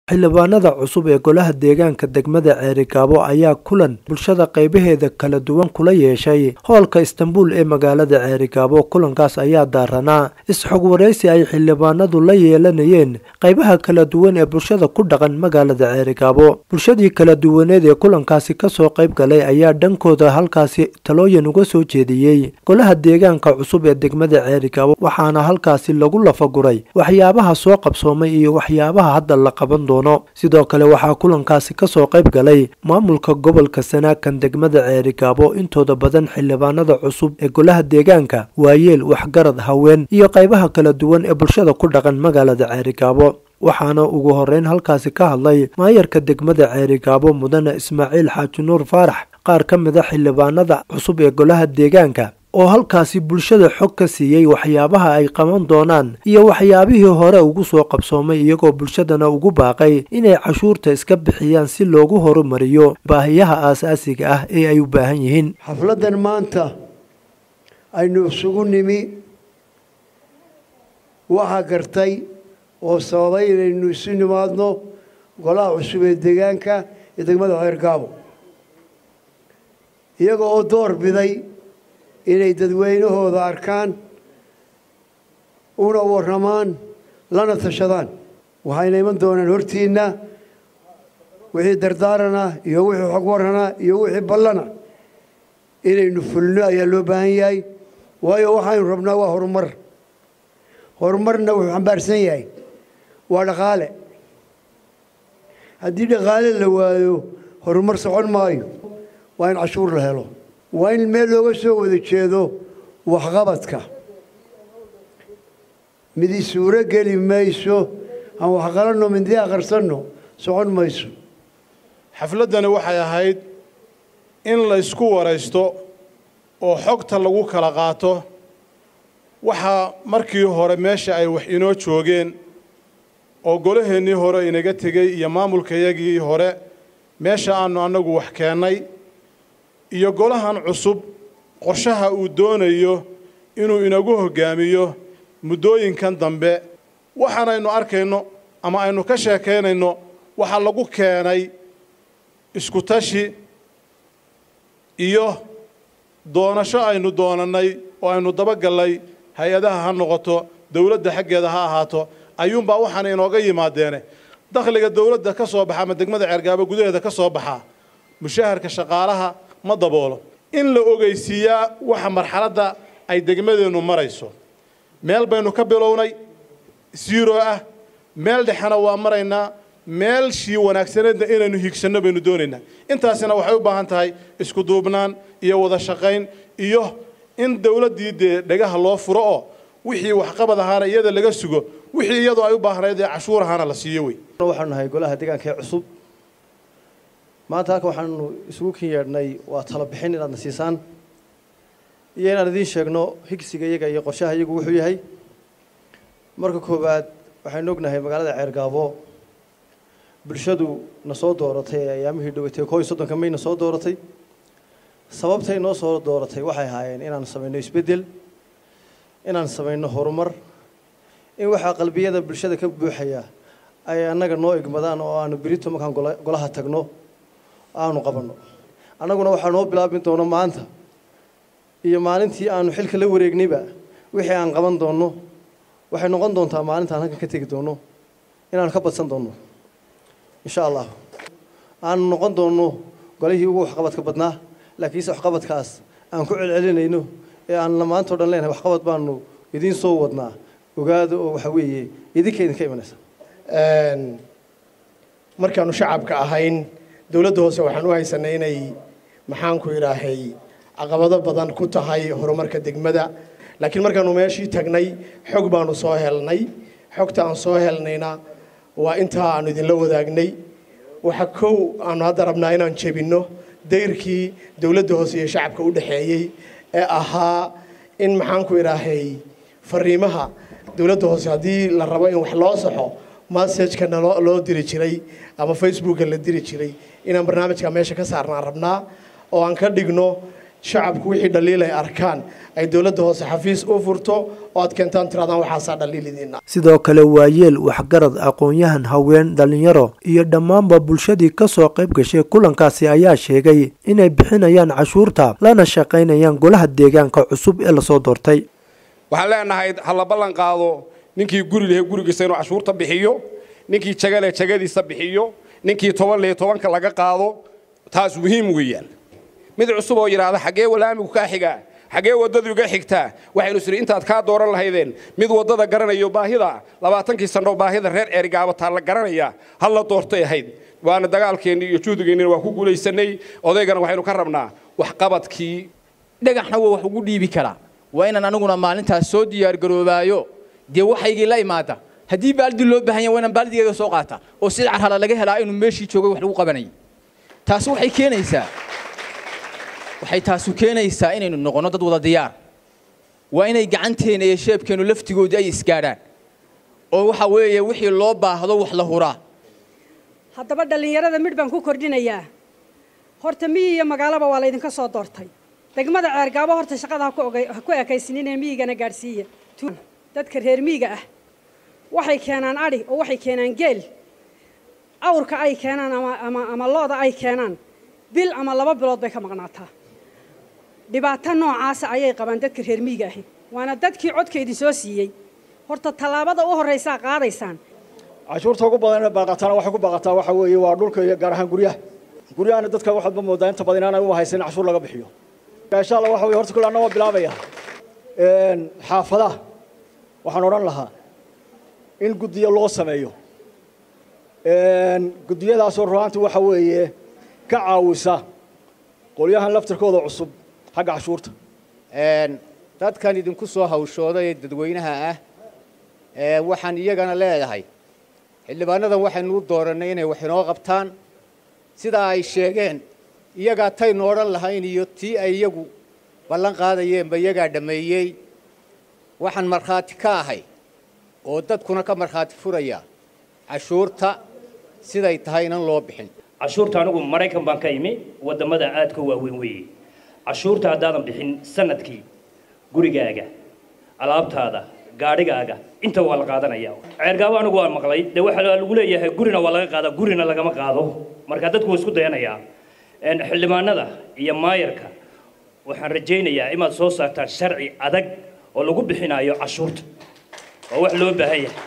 xildhibaanada cusub ee golaha deegaanka degmada Ceerikaabo ayaa kulan bulshada qaybaheeda kala duwan kula yeeshay hoolka Istanbul ee magaalada Ceerikaabo. Kulankaas ayaa daaranaa isxog wareysi ay xildhibaanadu la yeelanayeen qaybaha kala duwan ee bulshada ku dhaqan magaalada Ceerikaabo. Bulshadii kala duwaneed ee kulankaasi ka soo qayb galay ayaa dhankooda halkaasi talooyin uga soo jeediyay golaha deegaanka cusub ee degmada Ceerikaabo, waxaana halkaasi lagu lafaguray waxyaabaha soo qabsoomay iyo waxyaabaha hadda la qaban sidoo kale waxaa kulankaasi ka soo qayb galay maamulka gobolka Sanaakan degmada Ceerikaabo, intooda badan xildhibaanada cusub ee golaha deegaanka, waayeel, waxgarad, haween iyo qaybaha kala duwan ee bulshada ku dhaqan magaalada Ceerikaabo. waxaana ugu horeyn halkaasi ka hadlay maayarka degmada Ceerikaabo mudane Ismaaciil Xaaji Nuur Faarax. qaar ka mid ah xildhibaanada cusub ee golaha deegaanka oo halkaasi bulshada xog ka siiyay waxyaabaha ay qaban doonaan iyo waxyaabihii hore ugu soo qabsoomay, iyagoo bulshadana ugu baaqay inay cashuurta iska bixiyaan si loogu horumariyo baahiyaha aasaasiga ah ee ay u baahan yihiin. xafladan maanta aynu isugu nimi waxa gartay oo sababay inaynu isu nimaadno golaha cusub ee deegaanka ee degmada Ceerikaabo, iyagoo oo door biday inay dadweynahooda arkaan una waramaan lana tashadaan. waxayna iman doonaan hortiina wixii dardaarana iyo wixii xog warana iyo wixii ballana inaynu fulno ayaa loo baahan yahay, waayo waxaynu rabnaa waa horumarna wuxuu xambaarsan yahay waa dhaqaale. haddii dhaqaale la waayo horumar socon maayo. waa in cashuur la helo, waa in meel looga soo wada jeedo waxqabadka. midi suuro geli mayso aan wax qalanno mindi aqarsanno socon mayso. xafladani waxay ahayd in la isku waraysto oo xogta lagu kala qaato waxa markii hore meesha ay wax inoo joogeen oo golaheennii hore inaga tegay iyo maamulkayagii hore meesha aanu annagu wax keennay iyo golahan cusub qorshaha uu doonayo inuu inagu hogaamiyo muddooyinkan dambe. waxaanaynu arkayno ama aynu ka sheekaynayno waxa lagu keenay isku tashi iyo doonasho aynu doonanay oo aynu dabagallay hay-adaha ha noqoto dawladda xaggeeda ha ahaato ayuunbaa waxaana inooga yimaadeene dakhliga dawladda ka soo baxa ama degmada Ceerikaabo gudaheeda ka soo baxa mushaharka shaqaalaha ma daboolo. in la ogeysiiyaa waxa marxaladda ay degmadeenu marayso. meel baynu ka bilownay zero ah, meel dhexana waa maraynaa, meel shii wanaagsaneedna inaynu higsanno baynu doonaynaa. intaasina waxay u baahan tahay isku duubnaan iyo wada shaqayn iyo in dawladdii dhagaha loo furo oo wixii waxqabad ahaana iyada laga sugo, wixii iyadoo ay u baahnayd ee cashuur ahaana la siiyo wey. waxaanu nahay golaha deegaanka ee cusub. maanta halka waxaanu isugu yeedhnay waa talo bixin inaad na siisaan iyo inaan idiin sheegno higsiga iyaga iyo qorshaha iyagu wuxuu yahay. marka koowaad waxaynu ognahay magaalada Ceerikaabo bulshadu na soo dooratay ayaamihii dhawatay 31 May na soo dooratay. sababtay noo soo dooratay waxay ahaayeen inaan sameeyno isbedel, inaan sameeyno horumar, in waxa qalbiyada bulshada ka buuxaya ay annaga noo igmadaan oo aanu berito markaan golaha tagno aanu qabanno. annaguna waxaa noo bilaabin doona maanta iyo maalintii aanu xilka la wareegnayba wixii aan qaban doono waxay noqon doontaa maalintaan halkan ka tegi doono inaan ka badsan doono insha Allah. aan noqon doono golihii ugu waxqabadka badnaa, laakiin waxqabadkaas aan ku celcelinayno ee aan maanta oo dhan leenahay waxqabad baanu idiin soo wadnaa ogaado oo waxa weeye idinka imanaysa. markaanu shacabka ahayn dawladda hoose waxaan u haysanay inay maxaan ku ilaahay caqabado badan ku tahay horumarka degmada, laakiin markaanu meeshii tagnay xog baanu soo helnay. xogta aan soo helnayna waa intaa aanu idinla wadaagnay. waxa kow aanu hadda rabnaa inaan jebinno dayrkii dawladda hoose iyo shacabka u dhaxeeyay ee ahaa in maxaan ku ilaahay fariimaha dawladda hoose haddii la rabo in wax loo saxo message-kana loo diri jiray ama Facebook la diri jiray inaan barnaamijka meesha ka saarnaan rabnaa oo aan ka dhigno shacabku wixii dhaliil ay arkaan ay dawladda hoose xafiis u furto oo aad keentaan tiraadaan waxaasaa dhaliilidiina. sidoo kale waayeel waxgarad aqoon-yahan haween dhalinyaro iyo dhammaanba bulshadii ka soo qayb gashay kulankaasi ayaa sheegay inay bixinayaan cashuurta lana shaqaynayaan golaha deegaanka cusub ee lasoo doortay. waxaan leenahay hal la ballan qaado ninkii guri leh gurigiisa inuu cashuurta bixiyo, ninkii jaga leh jagadiisa bixiyo, ninkii 10 laga qaado. taas muhiim weeyaan. mid cusub oo yiraahdo xagee walaamigu ka xiga xagee wadadu iga xigtaa waxaynu siri intaad ka dooran lahaydeen mid wadada garanayo baahida 20kii sano baahida reer Ceerigaabo taa la garanaya hal la doortay ahayd waana dagaalkeennii iyo juhdigeenii waa ku guuleysanay odaygana waxaynu ka rabnaa wax qabadkii dhagaxna wax ugu dhiibi kara waa inaan aniguna maalintaas soo diyaar garoobaayo dee waxaygii la imaada haddii baaldi loo baahan yahay waa inaan baaldigeeda soo qaata oo sida carhala laga helaa inuu meeshii joogay wax lagu qabanay taas waxay keenaysaa inaynu noqono dad wada diyaar waa inay gacanteena iyo sheebkeenu laftigooda ay isgaadhaan oo waxa weeye wixii loo baahdo wax la huraa. haddaba dhalinyarada mid baan ku kordhinayaa horta miyi iyo magaalaba waa laydinka soo doortay degmada Ceergaabo horta shaqada ha ku ekaysiineen miyigana gaarsiiya dadka reer miyiga ah waxay keenaan ari oo waxay keenaan geel awrka ay keenaan ama looda ay keenaan bil ama 2 bilood bay ka maqnaataa dhibaato noocaas ayay qabaan dadka reer miyiga ah waana dadkii codkeedii soo siiyay horta talaabada u horeysa qaadaysaan. cashuurta ugu badan baaqatana waxa ku baaqataa waxa weeye waa dhulka iyo gaar ahaan guryaha dadka waxaad ma moodaa inta badan inaan u haysan cashuur laga bixiyo. insha Allah waxa weeye horta kullana waa bilaabaya xaafadaha waxaan oran lahaa in gudiyo loo sameeyo gudiyadaas oo ruuxantii waxa weeye ka caawisa qolyahan laftirkooda cusub xagga cashuurta. dadkan idinku soo hawshooday dadweynaha ah waxaan iyagana leeyahay xildhibaanadan waxaynu u dooranay inay wax inoo qabtaan sida ay sheegeen iyaga tay nooran lahayn iyo tii ay iyagu ballan qaadayeen ba iyaga dhameeyay waxaan marxaati ka ahay oo dadkuna ka marxaati furaya cashuurta siday tahay in loo bixin. cashuurta anigu Mareykan baan ka imi wadamada aadka waaweyn weeyay cashuurta hadaan bixin sanadkii gurigaaga alaabtaada gaadhigaaga inta waa la qaadanaya. Ceergaabo anigu waan maqlay de waxa lagu leeyahay gurina waa laga qaada gurina lagama qaado marka dadku isku dayanaya xildhibaanada iyo maayarka waxaan rajaynayaa inaad soo saartaan sharci adag oo lagu bixinayo cashuurta oo wax loo baahan yahay.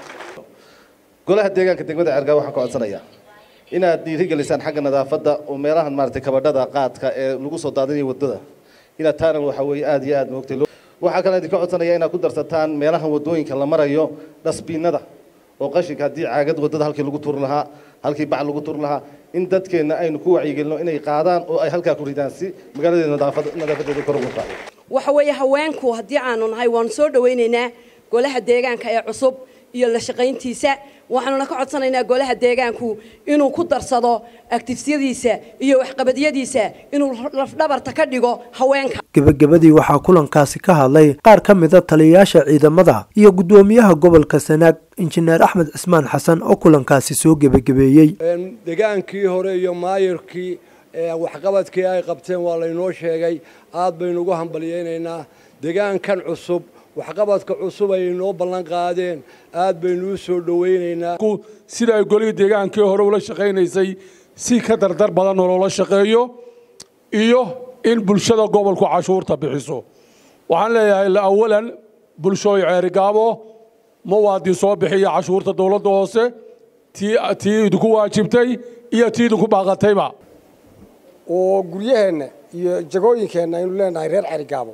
golaha deegaanka degmada Ceergaabo waxaan ka codsanayaa inaad dhiirigelisaan xagga nadaafadda oo meelahan maartay kabadhada qaadka ee lagu soo daadinayo wadada ila taana waxa weeye aad iyo aad moogtay waxa kale idin ka codsanayaa inaad ku darsataan meelaha wadooyinka la marayo dhasbiinada oo qashinka hadii caagad wadada halkii lagu tuur lahaa halkii bac lagu tuur lahaa in dadkeena aynu ku wacyigelino inay qaadaan oo ay halka ku ridaan si magaalada nadaafadeeda kor ugu qaado. waxa weeye haweenku hadii aanu nahay waan soo dhaweynaynaa golaha deegaanka ee cusub iyo la shaqayntiisa waxaanu ka codsanaynaa golaha deegaanku inuu ku darsado aktifiyadiisa iyo waxqabadyadiisa inuu lafdhabarta ka dhigo haweenka. gabagabadii waxaa kulankaasi ka hadlay qaar ka mid ah taliyayaasha ciidamada iyo gudoomiyaha gobolka Sanaag injineer Axmed Cismaan Xasan oo kulankaasi soo gabagabeeyay. deegaankii hore iyo maayirkii waxqabadkii ay qabteen waa la inoo sheegay aad baynu ugu hambalyeeynaa deegaankan cusub waxqabadka cusub ay inoo ballan qaadeen aad baynu u soo dhaweynaynaa sida ay goliga deegaankii hore ula shaqeynaysay si ka dardar badan loola shaqeeyo iyo in bulshada gobolku cashuurta bixiso. waxaan leeyahay la awalan bulshooy Ceergaabo muwaadin soo bixiya cashuurta dawladda hoose tii idinku waajibtay iyo tii idinku baaqatayba oo guryaheena iyo jagooyinkeena aynu leenahay reer Ceergaabo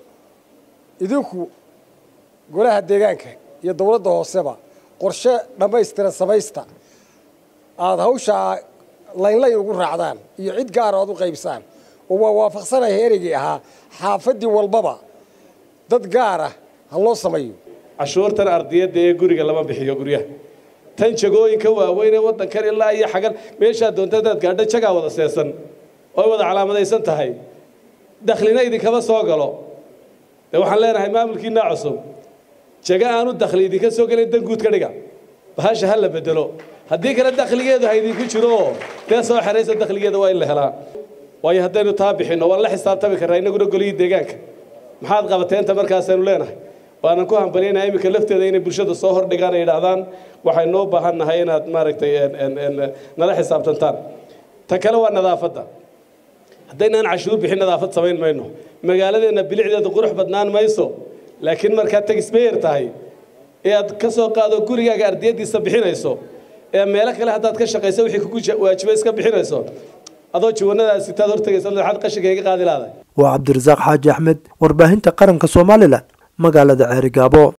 idinku golaha deegaanka iyo dawladda hooseba qorshe dhamaystiran samaysta aad hawsha layn ugu raacdaan iyo cid gaar ah u qaybsaan oo waa waafaqsanahay erigii ahaa xaafadii walbaba dad gaar ah loo sameeyo. cashuurtan ardiyada ee guriga lama bixiyo guryaha tan jagooyinka waaweyn ee wadankan ilaa iyo xagan meesha doonta dad gaadha jaga wada seesan oo wada calaamadaysan tahay dakhliina idinkaba soo galo waxaan leenahay maamulkiina cusub jaga aanu dakhli idinka soo galin dan guud ka dhiga bahasha hal la bedelo haddii kale dakhligeedu ha idinku jiro dee soo xareysa dakhligeeda waa in la helaa. waayo haddaynu taa bixinno waan la xisaabtami karnaa innaguna golihii deegaanka maxaad qabateenta markaasaynu leenahay waanan ku hambalyaynaa iminka lafteeda inay bulshada soo hordhigaan ay yidhaahdaan waxaynu u baahan nahay inaad maaragtay nala xisaabtantaan ta kale waa nadaafadda haddaynaan cashuur bixin nadaafad samayn mayno magaaladeenna bilicdeeda qurux badnaan mayso laakiin markaad tagisbeyer tahay ee aad ka soo qaado gurigaaga ardiyadiisa bixinayso ee meelo kale haddaad ka shaqayso wixii kugu waajibay iska bixinayso adoo jiwanadaas sitaad hortagaysa waxaad qashinka iga qaadi lahaday waa cabdirasaaq xaaji axmed warbaahinta qaranka Soomaaliland magaalada Ceerigaabo.